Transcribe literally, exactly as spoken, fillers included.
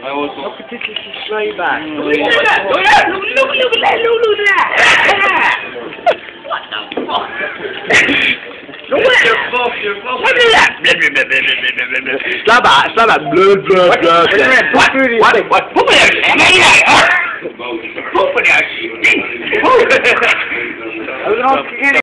I also... Look at this little stray back. Mm. Look at that! Look at that! Look, look, look at that! Look, look at that! What the fuck? Look at Your that! fuck, your fuck. Look at that! Slap out, slap out. Blah, blah, blah. What? What? What? Put me out! Put me out! Put me out!